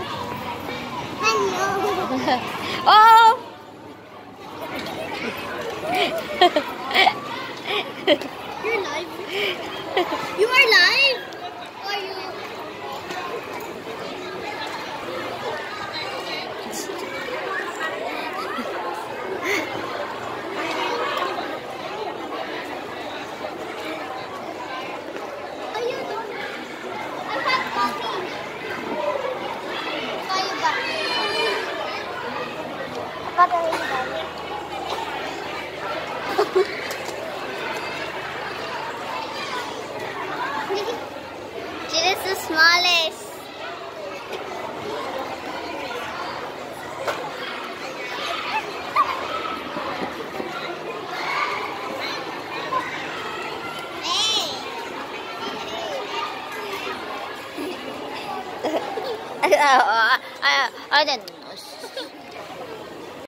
Oh! You're live. You are live? Are you? I have coffee. Kayo ba? Kapag It is the smallest. I didn't.